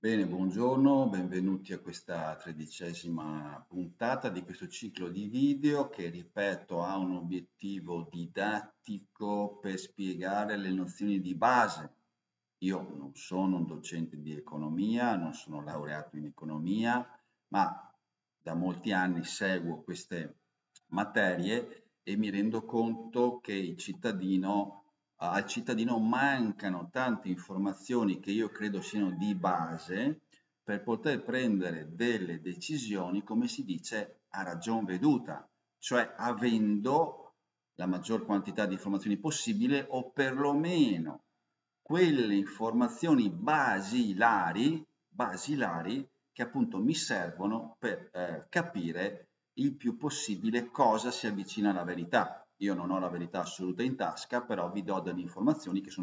Bene, buongiorno, benvenuti a questa 13ª puntata di questo ciclo di video che, ripeto, ha un obiettivo didattico per spiegare le nozioni di base. Io non sono un docente di economia, non sono laureato in economia, ma da molti anni seguo queste materie e mi rendo conto che al cittadino mancano tante informazioni che io credo siano di base per poter prendere delle decisioni, come si dice, a ragion veduta, cioè avendo la maggior quantità di informazioni possibile o perlomeno quelle informazioni basilari che appunto mi servono per capire il più possibile cosa si avvicina alla verità. Io non ho la verità assoluta in tasca, però vi do delle informazioni che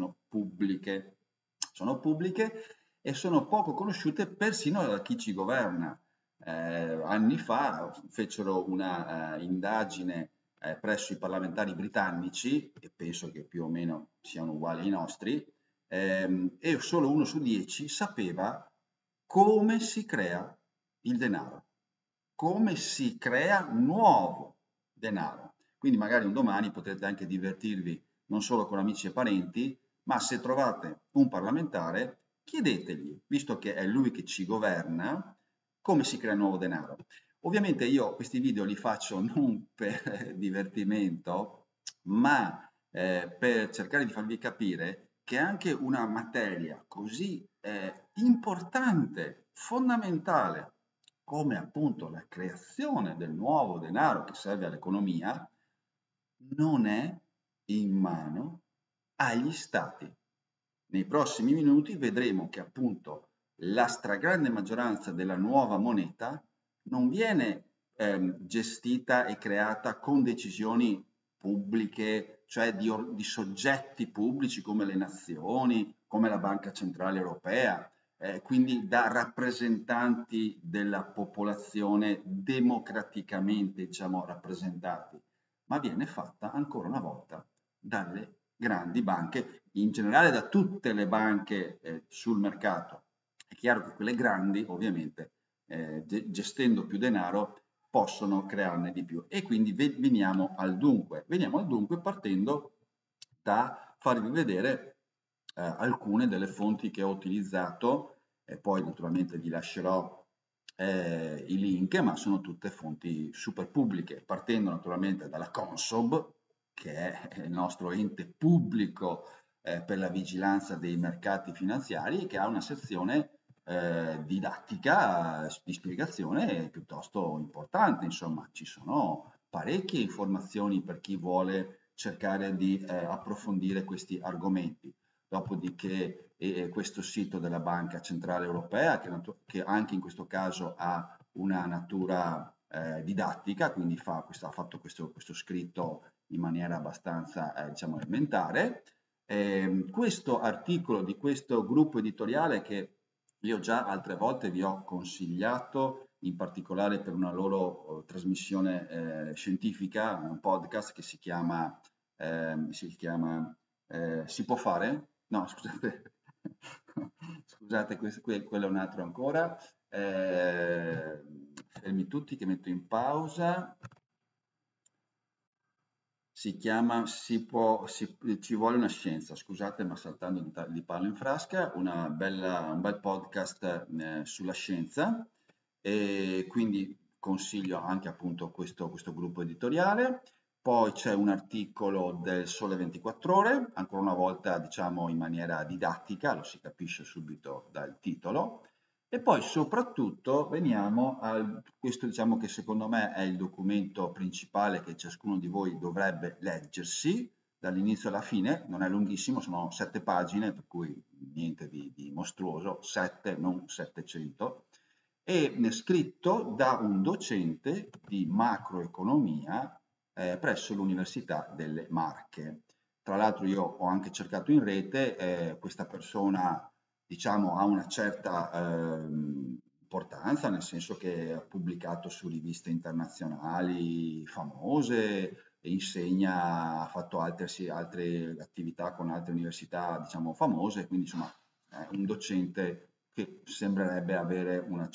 sono pubbliche e sono poco conosciute persino da chi ci governa. Anni fa fecero una indagine presso i parlamentari britannici, e penso che più o meno siano uguali ai nostri, e solo 1 su 10 sapeva come si crea il denaro, come si crea nuovo denaro. Quindi magari un domani potrete anche divertirvi non solo con amici e parenti, ma se trovate un parlamentare, chiedetegli, visto che è lui che ci governa, come si crea nuovo denaro. Ovviamente io questi video li faccio non per divertimento, ma per cercare di farvi capire che anche una materia così importante, fondamentale, come appunto la creazione del nuovo denaro che serve all'economia, non è in mano agli stati. Nei prossimi minuti vedremo che appunto la stragrande maggioranza della nuova moneta non viene gestita e creata con decisioni pubbliche, cioè di soggetti pubblici come le nazioni, come la Banca Centrale Europea, quindi da rappresentanti della popolazione democraticamente, diciamo, rappresentati, ma viene fatta ancora una volta dalle grandi banche, in generale da tutte le banche sul mercato. È chiaro che quelle grandi, ovviamente, gestendo più denaro, possono crearne di più. E quindi veniamo al dunque. Veniamo al dunque partendo da farvi vedere alcune delle fonti che ho utilizzato, e poi naturalmente vi lascerò i link, ma sono tutte fonti super pubbliche, partendo naturalmente dalla Consob, che è il nostro ente pubblico per la vigilanza dei mercati finanziari, che ha una sezione didattica di spiegazione piuttosto importante. Insomma, ci sono parecchie informazioni per chi vuole cercare di approfondire questi argomenti. Dopodiché questo sito della Banca Centrale Europea, che anche in questo caso ha una natura didattica, quindi ha fatto questo scritto in maniera abbastanza, diciamo, elementare. Questo articolo di questo gruppo editoriale che io già altre volte vi ho consigliato, in particolare per una loro trasmissione scientifica, un podcast che Si può fare? No, scusate, scusate, quello è un altro ancora. Fermi tutti che metto in pausa. Si chiama Ci vuole una scienza, scusate, ma saltando di palo in frasca, un bel podcast sulla scienza, e quindi consiglio anche appunto questo gruppo editoriale. Poi c'è un articolo del Sole 24 Ore, ancora una volta diciamo in maniera didattica, lo si capisce subito dal titolo. E poi soprattutto veniamo a questo, diciamo, che secondo me è il documento principale che ciascuno di voi dovrebbe leggersi dall'inizio alla fine. Non è lunghissimo, sono 7 pagine, per cui niente di mostruoso, 7 non 700, e scritto da un docente di macroeconomia presso l'Università delle Marche. Tra l'altro io ho anche cercato in rete, questa persona diciamo ha una certa importanza, nel senso che ha pubblicato su riviste internazionali famose, e insegna, ha fatto altre attività con altre università, diciamo, famose, quindi insomma è un docente che sembrerebbe avere un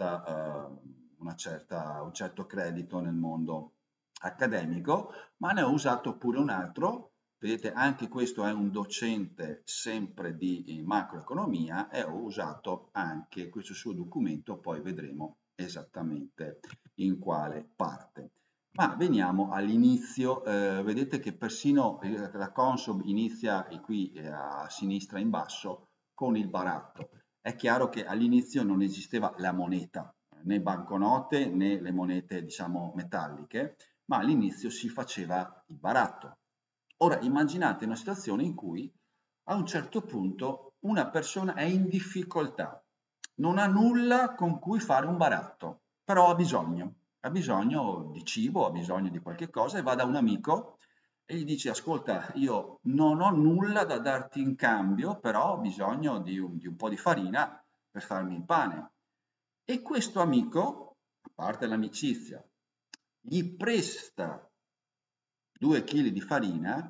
certo credito nel mondo accademico, ma ne ho usato pure un altro. Vedete, anche questo è un docente sempre di macroeconomia e ho usato anche questo suo documento, poi vedremo esattamente in quale parte. Ma veniamo all'inizio, vedete che persino la Consob inizia qui a sinistra in basso con il baratto. È chiaro che all'inizio non esisteva la moneta, né banconote né le monete diciamo metalliche, ma all'inizio si faceva il baratto. Ora immaginate una situazione in cui a un certo punto una persona è in difficoltà, non ha nulla con cui fare un baratto, però ha bisogno di cibo, ha bisogno di qualche cosa e va da un amico e gli dice: ascolta, io non ho nulla da darti in cambio, però ho bisogno di un po' di farina per farmi il pane. E questo amico, a parte l'amicizia, gli presta 2 kg di farina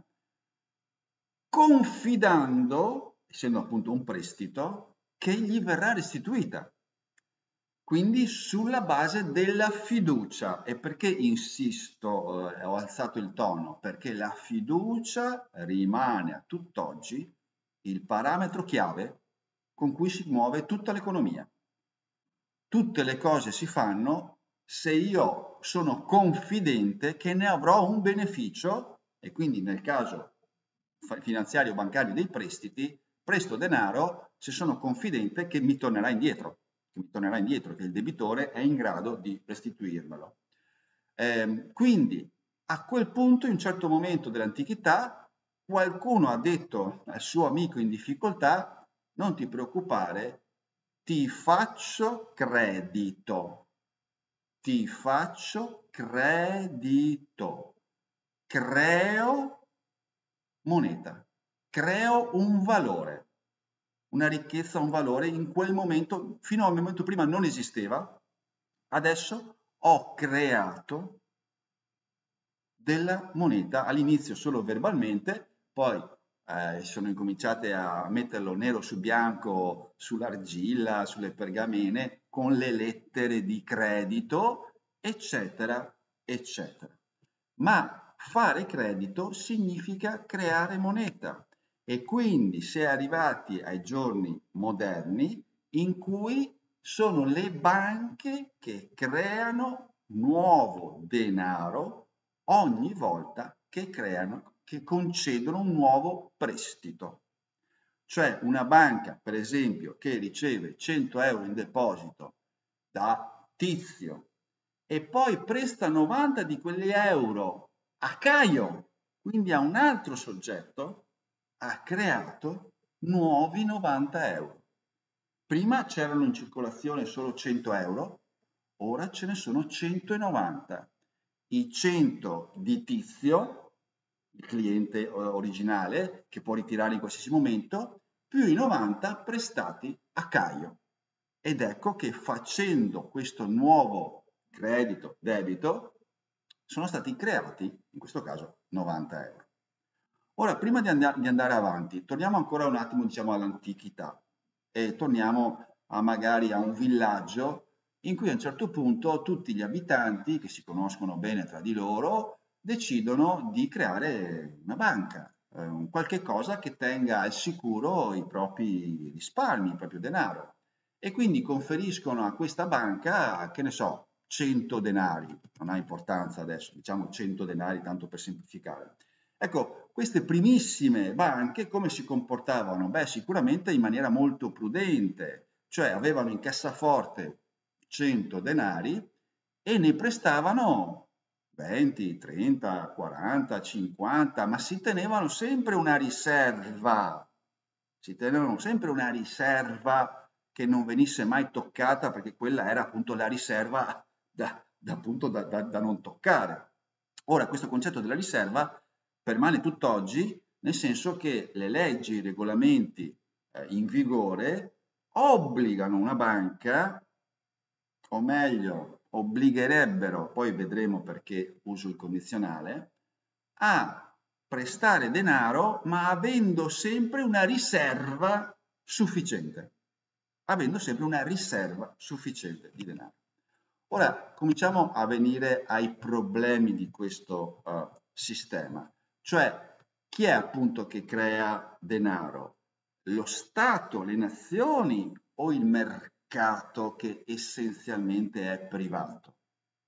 confidando, essendo appunto un prestito, che gli verrà restituita. Quindi sulla base della fiducia. E perché insisto, ho alzato il tono? Perché la fiducia rimane a tutt'oggi il parametro chiave con cui si muove tutta l'economia. Tutte le cose si fanno se io sono confidente che ne avrò un beneficio e quindi nel caso finanziario bancario dei prestiti, presto denaro se sono confidente che mi tornerà indietro, che il debitore è in grado di restituirmelo. Quindi a quel punto, in un certo momento dell'antichità, qualcuno ha detto al suo amico in difficoltà: non ti preoccupare, ti faccio credito, ti faccio credito, creo moneta, creo un valore, una ricchezza, un valore in quel momento, fino al momento prima non esisteva, adesso ho creato della moneta, all'inizio solo verbalmente, poi sono incominciate a metterlo nero su bianco sull'argilla, sulle pergamene, con le lettere di credito, eccetera, eccetera. Ma fare credito significa creare moneta e quindi si è arrivati ai giorni moderni in cui sono le banche che creano nuovo denaro ogni volta che concedono un nuovo prestito. Cioè una banca, per esempio, che riceve 100 euro in deposito da Tizio e poi presta 90 di quegli euro a Caio, quindi a un altro soggetto, ha creato nuovi 90 euro. Prima c'erano in circolazione solo 100 euro, ora ce ne sono 190. I 100 di Tizio, il cliente originale, che può ritirare in qualsiasi momento, più i 90 prestati a Caio. Ed ecco che facendo questo nuovo credito, debito, sono stati creati, in questo caso, 90 euro. Ora, prima di andare avanti, torniamo ancora un attimo, diciamo, all'antichità e torniamo magari a un villaggio in cui a un certo punto tutti gli abitanti, che si conoscono bene tra di loro, decidono di creare una banca, qualche cosa che tenga al sicuro i propri risparmi, il proprio denaro. E quindi conferiscono a questa banca, che ne so, 100 denari, non ha importanza adesso, diciamo 100 denari tanto per semplificare. Ecco, queste primissime banche come si comportavano? Beh, sicuramente in maniera molto prudente, cioè avevano in cassaforte 100 denari e ne prestavano 20, 30, 40, 50, ma si tenevano sempre una riserva, che non venisse mai toccata perché quella era appunto la riserva da non toccare. Ora, questo concetto della riserva permane tutt'oggi, nel senso che le leggi, i regolamenti in vigore obbligano una banca, o meglio, obbligherebbero, poi vedremo perché uso il condizionale, a prestare denaro ma avendo sempre una riserva sufficiente. avendo sempre una riserva sufficiente di denaro. Ora cominciamo a venire ai problemi di questo sistema, cioè chi è appunto che crea denaro? Lo Stato, le nazioni o il mercato che essenzialmente è privato?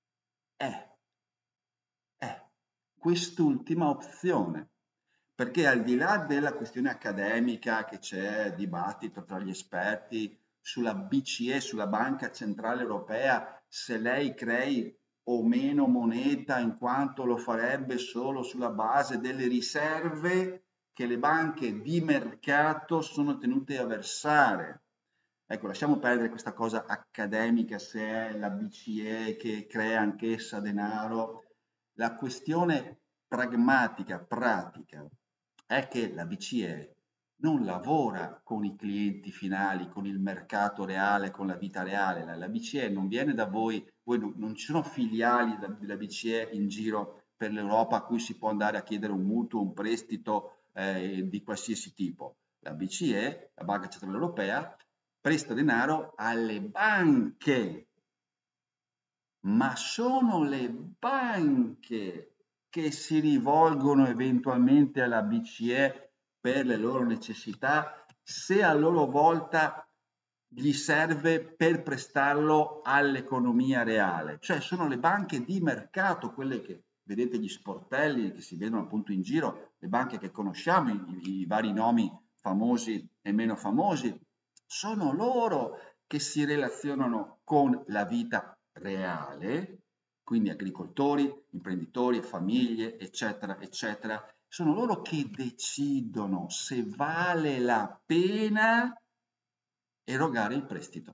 È quest'ultima opzione, perché al di là della questione accademica che c'è dibattito tra gli esperti sulla BCE, sulla Banca Centrale Europea, se lei crei o meno moneta in quanto lo farebbe solo sulla base delle riserve che le banche di mercato sono tenute a versare. Ecco, lasciamo perdere questa cosa accademica se è la BCE che crea anch'essa denaro. La questione pragmatica, pratica, è che la BCE non lavora con i clienti finali, con il mercato reale, con la vita reale. La BCE non viene da voi non ci sono filiali della BCE in giro per l'Europa a cui si può andare a chiedere un mutuo, un prestito di qualsiasi tipo. La BCE, la Banca Centrale Europea, presta denaro alle banche, ma sono le banche che si rivolgono eventualmente alla BCE per le loro necessità, se a loro volta gli serve per prestarlo all'economia reale. Cioè sono le banche di mercato, quelle che vedete gli sportelli che si vedono appunto in giro, le banche che conosciamo, i vari nomi famosi e meno famosi, sono loro che si relazionano con la vita reale, quindi agricoltori, imprenditori, famiglie, eccetera, eccetera, sono loro che decidono se vale la pena erogare il prestito.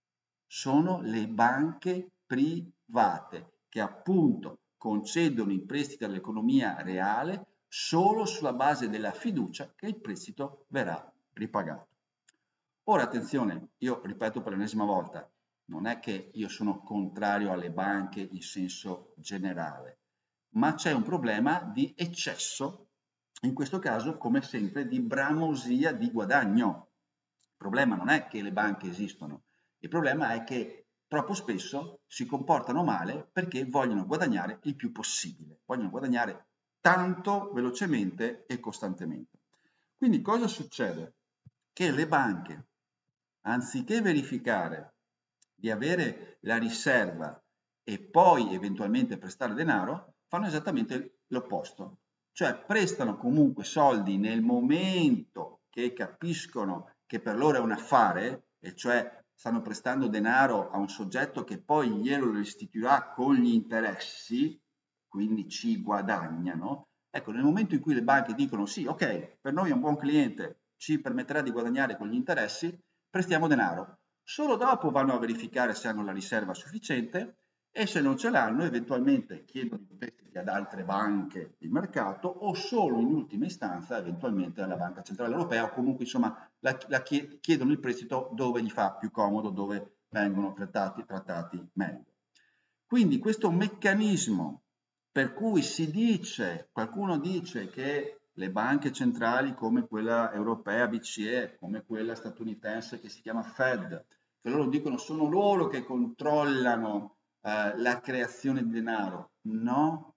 Sono le banche private che appunto concedono i prestiti all'economia reale solo sulla base della fiducia che il prestito verrà ripagato. Ora attenzione, io ripeto per l'ennesima volta, non è che io sono contrario alle banche in senso generale, ma c'è un problema di eccesso, in questo caso come sempre di bramosia di guadagno. Il problema non è che le banche esistono, il problema è che troppo spesso si comportano male perché vogliono guadagnare il più possibile, vogliono guadagnare tanto, velocemente e costantemente. Quindi cosa succede? Che le banche, anziché verificare di avere la riserva e poi eventualmente prestare denaro, fanno esattamente l'opposto, cioè prestano comunque soldi nel momento che capiscono che per loro è un affare, e cioè stanno prestando denaro a un soggetto che poi glielo restituirà con gli interessi, quindi ci guadagnano. Ecco, nel momento in cui le banche dicono sì, ok, per noi è un buon cliente, ci permetterà di guadagnare con gli interessi, prestiamo denaro. Solo dopo vanno a verificare se hanno la riserva sufficiente e se non ce l'hanno eventualmente chiedono i prestiti ad altre banche di mercato o solo in ultima istanza eventualmente alla Banca Centrale Europea o comunque insomma chiedono il prestito dove gli fa più comodo, dove vengono trattati meglio. Quindi questo meccanismo per cui si dice, qualcuno dice che le banche centrali come quella europea BCE, come quella statunitense che si chiama Fed, che loro dicono sono loro che controllano la creazione di denaro. No,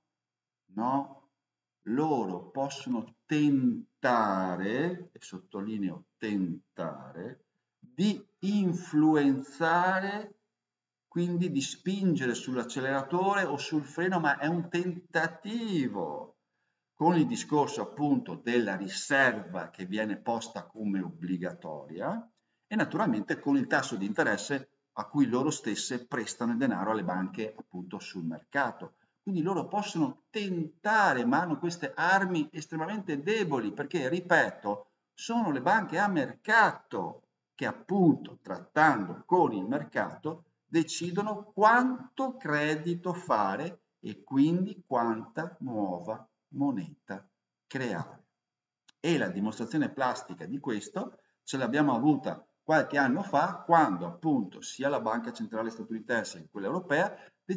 no, loro possono tentare, e sottolineo tentare, di influenzare, quindi di spingere sull'acceleratore o sul freno, ma è un tentativo. Con il discorso appunto della riserva che viene posta come obbligatoria e naturalmente con il tasso di interesse a cui loro stesse prestano il denaro alle banche appunto sul mercato. Quindi loro possono tentare, ma hanno queste armi estremamente deboli perché, ripeto, sono le banche a mercato che appunto trattando con il mercato decidono quanto credito fare e quindi quanta nuova moneta creare. E la dimostrazione plastica di questo ce l'abbiamo avuta qualche anno fa quando appunto sia la Banca Centrale statunitense che quella europea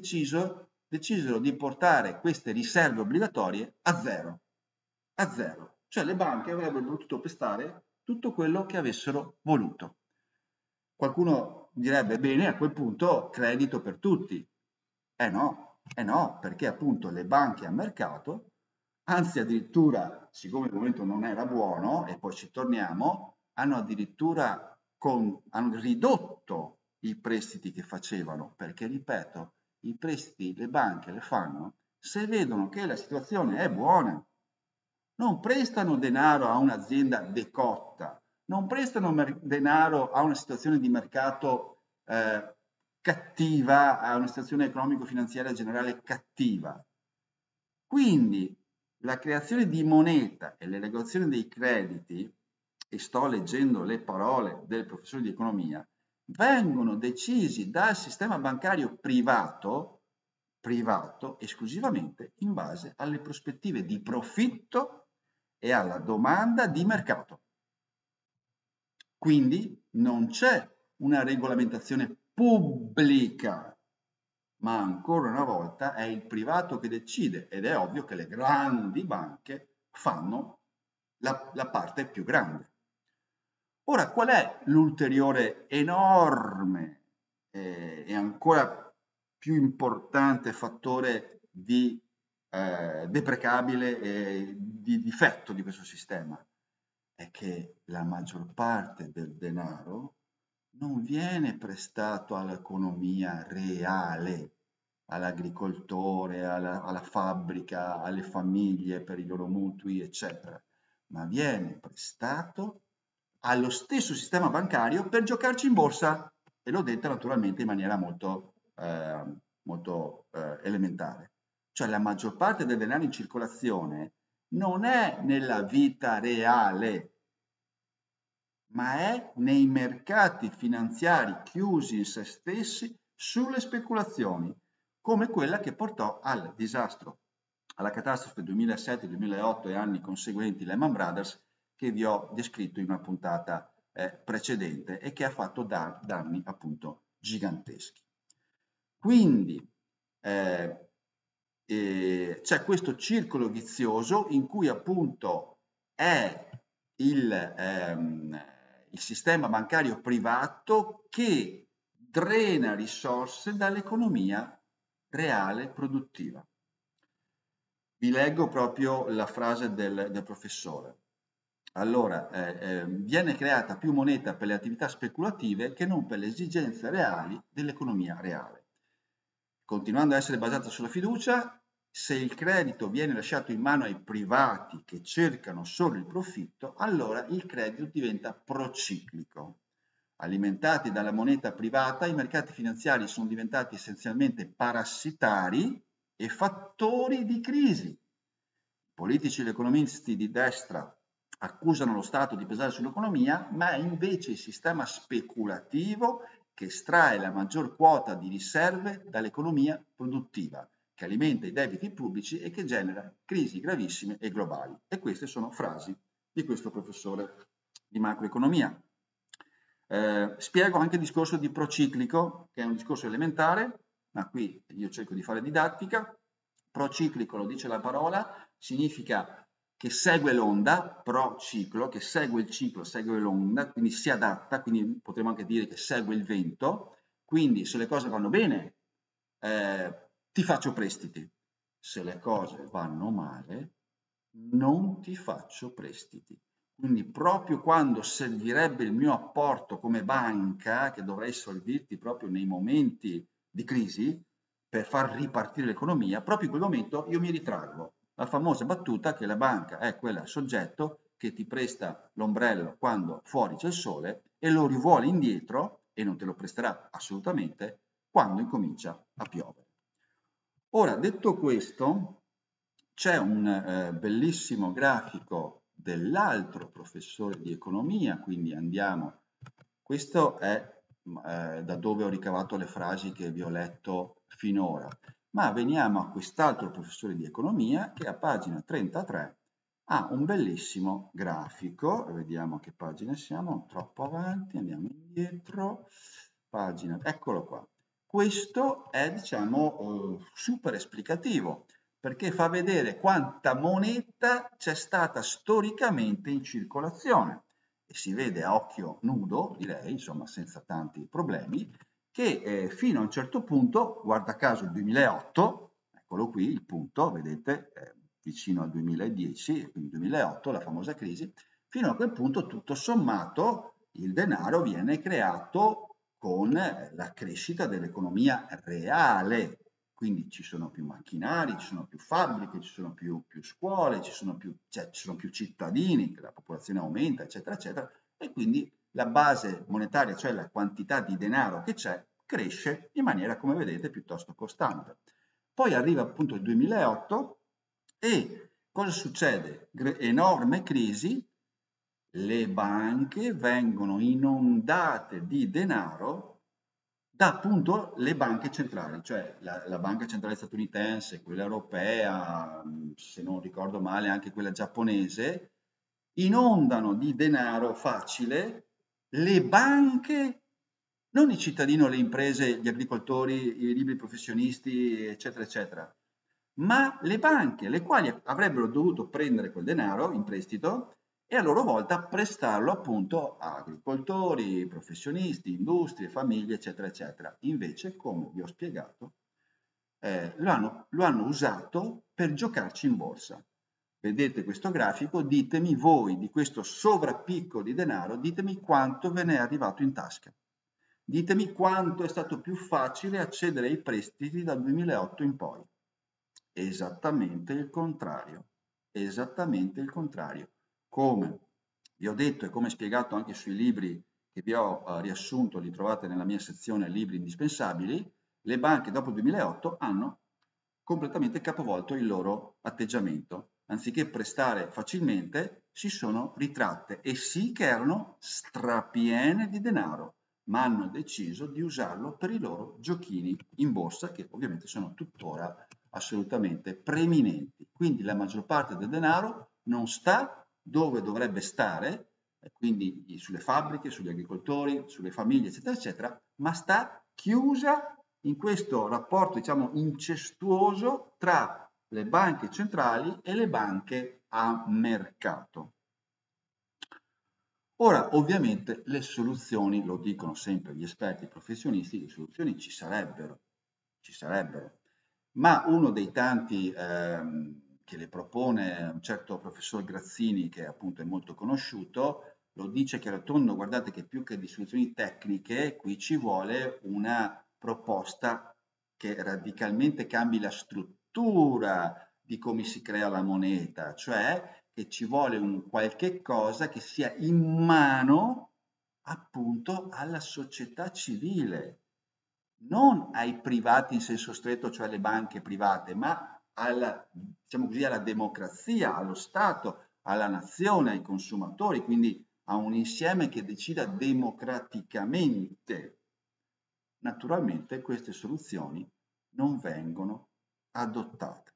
decisero di portare queste riserve obbligatorie a zero. A zero. Cioè le banche avrebbero potuto prestare tutto quello che avessero voluto. Qualcuno direbbe, bene, a quel punto credito per tutti. No, perché appunto le banche a mercato, anzi addirittura, siccome il momento non era buono, e poi ci torniamo, hanno addirittura hanno ridotto i prestiti che facevano, perché ripeto, i prestiti le banche le fanno se vedono che la situazione è buona. Non prestano denaro a un'azienda decotta, non prestano denaro a una situazione di mercato cattiva, a una situazione economico-finanziaria generale cattiva. Quindi la creazione di moneta e l'erogazione dei crediti, e sto leggendo le parole del professore di economia, vengono decisi dal sistema bancario privato esclusivamente in base alle prospettive di profitto e alla domanda di mercato. Quindi non c'è una regolamentazione pubblica, ma ancora una volta è il privato che decide, ed è ovvio che le grandi banche fanno la parte più grande. Ora, qual è l'ulteriore enorme e ancora più importante fattore di deprecabile e di difetto di questo sistema? È che la maggior parte del denaro non viene prestato all'economia reale, all'agricoltore, alla fabbrica, alle famiglie per i loro mutui, eccetera, ma viene prestato allo stesso sistema bancario per giocarci in borsa, e l'ho detto naturalmente in maniera molto elementare. Cioè la maggior parte del denaro in circolazione non è nella vita reale, ma è nei mercati finanziari chiusi in se stessi sulle speculazioni, come quella che portò al disastro, alla catastrofe 2007-2008 e anni conseguenti Lehman Brothers, che vi ho descritto in una puntata precedente e che ha fatto danni appunto giganteschi. Quindi c'è questo circolo vizioso in cui appunto è il sistema bancario privato che drena risorse dall'economia reale produttiva. Vi leggo proprio la frase del professore. Allora, viene creata più moneta per le attività speculative che non per le esigenze reali dell'economia reale. Continuando a essere basata sulla fiducia, se il credito viene lasciato in mano ai privati che cercano solo il profitto, allora il credito diventa prociclico. Alimentati dalla moneta privata, i mercati finanziari sono diventati essenzialmente parassitari e fattori di crisi. I politici e gli economisti di destra accusano lo Stato di pesare sull'economia, ma è invece il sistema speculativo che estrae la maggior quota di riserve dall'economia produttiva, che alimenta i debiti pubblici e che genera crisi gravissime e globali. E queste sono frasi di questo professore di macroeconomia. Spiego anche il discorso di prociclico, che è un discorso elementare, ma qui io cerco di fare didattica. Prociclico, lo dice la parola, significa che segue l'onda, prociclo, che segue il ciclo, segue l'onda, quindi si adatta, quindi potremmo anche dire che segue il vento. Quindi se le cose vanno bene, ti faccio prestiti. Se le cose vanno male, non ti faccio prestiti. Quindi proprio quando servirebbe il mio apporto come banca, che dovrei servirti proprio nei momenti di crisi, per far ripartire l'economia, proprio in quel momento io mi ritraggo. La famosa battuta che la banca è quel soggetto che ti presta l'ombrello quando fuori c'è il sole e lo rivuole indietro, e non te lo presterà assolutamente, quando incomincia a piovere. Ora, detto questo, c'è un bellissimo grafico dell'altro professore di economia, quindi andiamo, questo è da dove ho ricavato le frasi che vi ho letto finora, ma veniamo a quest'altro professore di economia che a pagina 33 ha un bellissimo grafico, vediamo a che pagina siamo, troppo avanti, andiamo indietro, pagina, eccolo qua. Questo è, diciamo, super esplicativo, perché fa vedere quanta moneta c'è stata storicamente in circolazione. e si vede a occhio nudo, direi, insomma senza tanti problemi, che fino a un certo punto, guarda caso il 2008, eccolo qui il punto, vedete, vicino al 2010, quindi 2008, la famosa crisi, fino a quel punto tutto sommato il denaro viene creato con la crescita dell'economia reale, quindi ci sono più macchinari, ci sono più fabbriche, ci sono più scuole, ci sono più cittadini, la popolazione aumenta, eccetera, eccetera, e quindi la base monetaria, cioè la quantità di denaro che c'è, cresce in maniera, come vedete, piuttosto costante. Poi arriva appunto il 2008 e cosa succede? Enorme crisi, le banche vengono inondate di denaro da appunto le banche centrali, cioè la banca centrale statunitense, quella europea, se non ricordo male anche quella giapponese, inondano di denaro facile le banche, non il cittadino, le imprese, gli agricoltori, i liberi professionisti, eccetera, eccetera, ma le banche, le quali avrebbero dovuto prendere quel denaro in prestito e a loro volta prestarlo appunto a agricoltori, professionisti, industrie, famiglie, eccetera, eccetera. Invece, come vi ho spiegato, lo hanno usato per giocarci in borsa. Vedete questo grafico, ditemi voi di questo sovrappicco di denaro, ditemi quanto ve ne è arrivato in tasca. Ditemi quanto è stato più facile accedere ai prestiti dal 2008 in poi. Esattamente il contrario, esattamente il contrario. Come vi ho detto e come spiegato anche sui libri che vi ho riassunto, li trovate nella mia sezione libri indispensabili, le banche dopo il 2008 hanno completamente capovolto il loro atteggiamento. Anziché prestare facilmente, si sono ritratte e sì che erano strapiene di denaro, ma hanno deciso di usarlo per i loro giochini in borsa, che ovviamente sono tuttora assolutamente preeminenti. Quindi la maggior parte del denaro non sta dove dovrebbe stare, quindi sulle fabbriche, sugli agricoltori, sulle famiglie, eccetera, eccetera, ma sta chiusa in questo rapporto, diciamo, incestuoso tra le banche centrali e le banche a mercato. Ora, ovviamente, le soluzioni, lo dicono sempre gli esperti professionisti, le soluzioni ci sarebbero, ma uno dei tanti che le propone un certo professor Grazzini, che appunto è molto conosciuto, lo dice chiaro e tondo: guardate che più che di soluzioni tecniche, qui ci vuole una proposta che radicalmente cambi la struttura di come si crea la moneta, cioè che ci vuole un qualche cosa che sia in mano appunto alla società civile, non ai privati in senso stretto, cioè alle banche private, ma alla, diciamo così, alla democrazia, allo Stato, alla nazione, ai consumatori, quindi a un insieme che decida democraticamente. Naturalmente queste soluzioni non vengono adottate.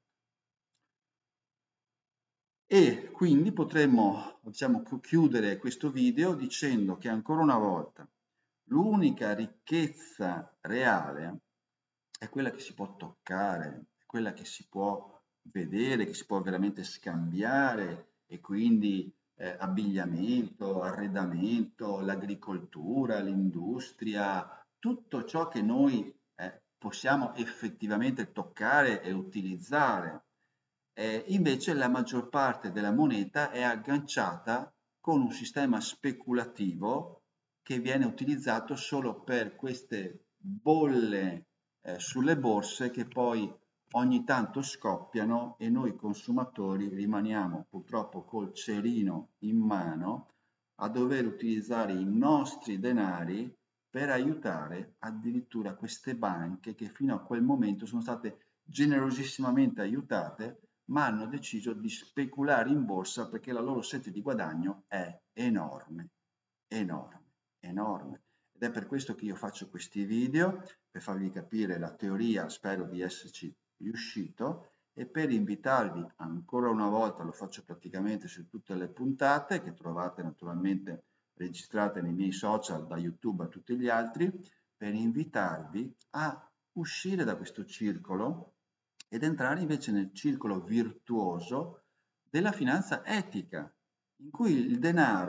E quindi potremmo, diciamo, chiudere questo video dicendo che ancora una volta l'unica ricchezza reale è quella che si può toccare, è quella che si può vedere, che si può veramente scambiare, e quindi abbigliamento, arredamento, l'agricoltura, l'industria, tutto ciò che noi possiamo effettivamente toccare e utilizzare. Invece la maggior parte della moneta è agganciata con un sistema speculativo che viene utilizzato solo per queste bolle sulle borse che poi ogni tanto scoppiano e noi consumatori rimaniamo purtroppo col cerino in mano a dover utilizzare i nostri denari per aiutare addirittura queste banche che fino a quel momento sono state generosissimamente aiutate, ma hanno deciso di speculare in borsa perché la loro sete di guadagno è enorme, enorme, enorme. Ed è per questo che io faccio questi video, per farvi capire la teoria, spero di esserci riuscito, e per invitarvi ancora una volta, lo faccio praticamente su tutte le puntate, che trovate naturalmente registrate nei miei social, da YouTube a tutti gli altri, per invitarvi a uscire da questo circolo ed entrare invece nel circolo virtuoso della finanza etica, in cui il denaro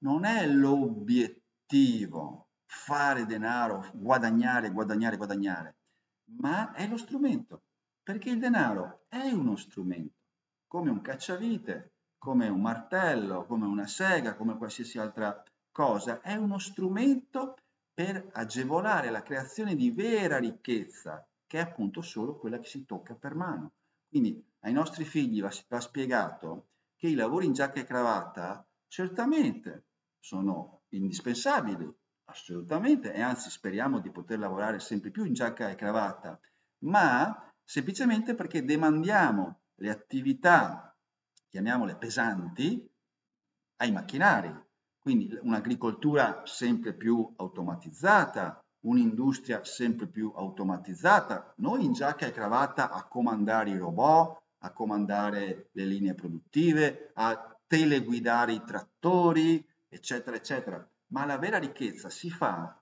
non è l'obiettivo fare denaro, guadagnare, guadagnare, guadagnare, ma è lo strumento, perché il denaro è uno strumento, come un cacciavite, come un martello, come una sega, come qualsiasi altra cosa, è uno strumento per agevolare la creazione di vera ricchezza, che è appunto solo quella che si tocca per mano. Quindi ai nostri figli va spiegato che i lavori in giacca e cravatta certamente sono indispensabili, assolutamente, e anzi speriamo di poter lavorare sempre più in giacca e cravatta, ma semplicemente perché demandiamo le attività, chiamiamole pesanti, ai macchinari. Quindi un'agricoltura sempre più automatizzata, un'industria sempre più automatizzata, noi in giacca e cravatta a comandare i robot, a comandare le linee produttive, a teleguidare i trattori, eccetera, eccetera. Ma la vera ricchezza si fa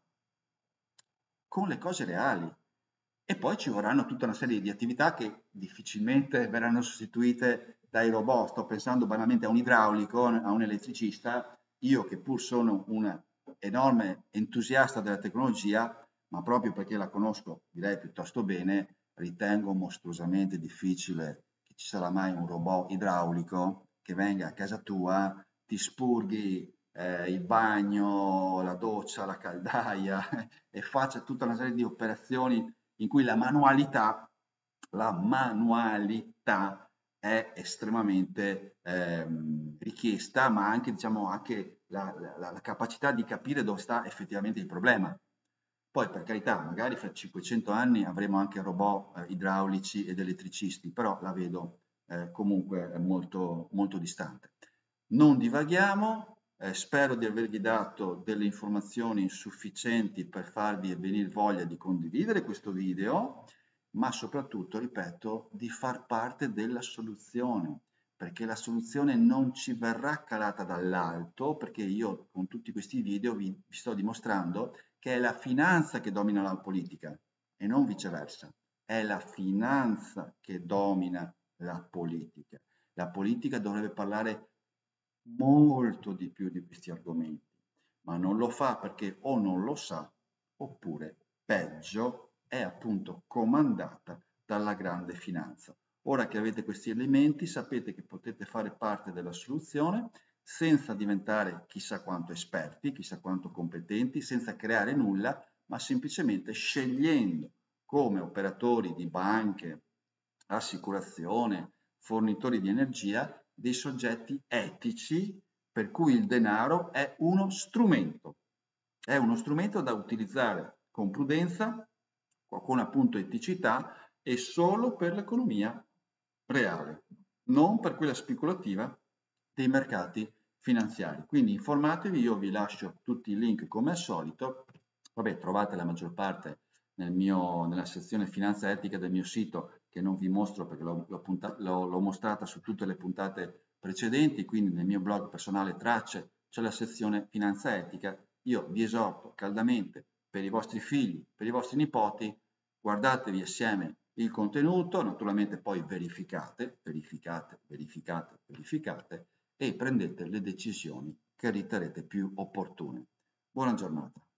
con le cose reali. E poi ci vorranno tutta una serie di attività che difficilmente verranno sostituite dai robot. Sto pensando banalmente a un idraulico, a un elettricista. Io che pur sono un enorme entusiasta della tecnologia, ma proprio perché la conosco, direi piuttosto bene, ritengo mostruosamente difficile che ci sarà mai un robot idraulico che venga a casa tua, ti spurghi il bagno, la doccia, la caldaia e faccia tutta una serie di operazioni in cui la manualità è estremamente richiesta, ma anche, diciamo, anche la capacità di capire dove sta effettivamente il problema. Poi, per carità, magari fra 500 anni avremo anche robot idraulici ed elettricisti, però la vedo comunque molto, molto distante. Non divaghiamo, spero di avervi dato delle informazioni sufficienti per farvi venire voglia di condividere questo video, ma soprattutto, ripeto, di far parte della soluzione, perché la soluzione non ci verrà calata dall'alto, perché io con tutti questi video vi sto dimostrando che è la finanza che domina la politica e non viceversa. È la finanza che domina la politica. La politica dovrebbe parlare molto di più di questi argomenti, ma non lo fa perché o non lo sa, oppure, peggio, è appunto comandata dalla grande finanza. Ora che avete questi elementi, sapete che potete fare parte della soluzione senza diventare chissà quanto esperti, chissà quanto competenti, senza creare nulla, ma semplicemente scegliendo come operatori di banche, assicurazione, fornitori di energia, dei soggetti etici per cui il denaro è uno strumento da utilizzare con prudenza, con appunto eticità e solo per l'economia reale, non per quella speculativa dei mercati finanziari. Quindi informatevi, io vi lascio tutti i link come al solito. Vabbè, trovate la maggior parte nella sezione finanza etica del mio sito, che non vi mostro perché l'ho mostrata su tutte le puntate precedenti, quindi nel mio blog personale Tracce c'è la sezione finanza etica. Io vi esorto caldamente per i vostri figli, per i vostri nipoti, guardatevi assieme il contenuto, naturalmente poi verificate e prendete le decisioni che riterrete più opportune. Buona giornata.